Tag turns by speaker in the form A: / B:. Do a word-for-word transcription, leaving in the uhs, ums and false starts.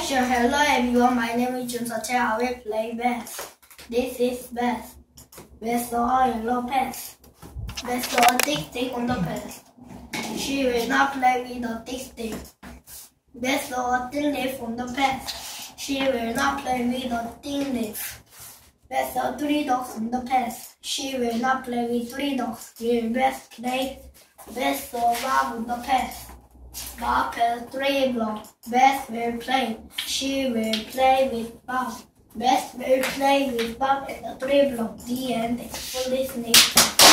A: Sure, hello everyone, my name is Jun Sache. I will play Beth. This is Beth. Beth saw a yellow pet. Beth saw a tick tick on the pet. She will not play with the tick stick. Beth saw a thin leaf on the pet. She will not play with the thin leaf. Beth saw three dogs on the pet. She will not play with three dogs. Will Beth play? Beth saw Bob on the pet. Bob has three blocks. Beth will play. She will play with Bob. Beth will play with Bob and the three blocks. The end. Thanks for listening.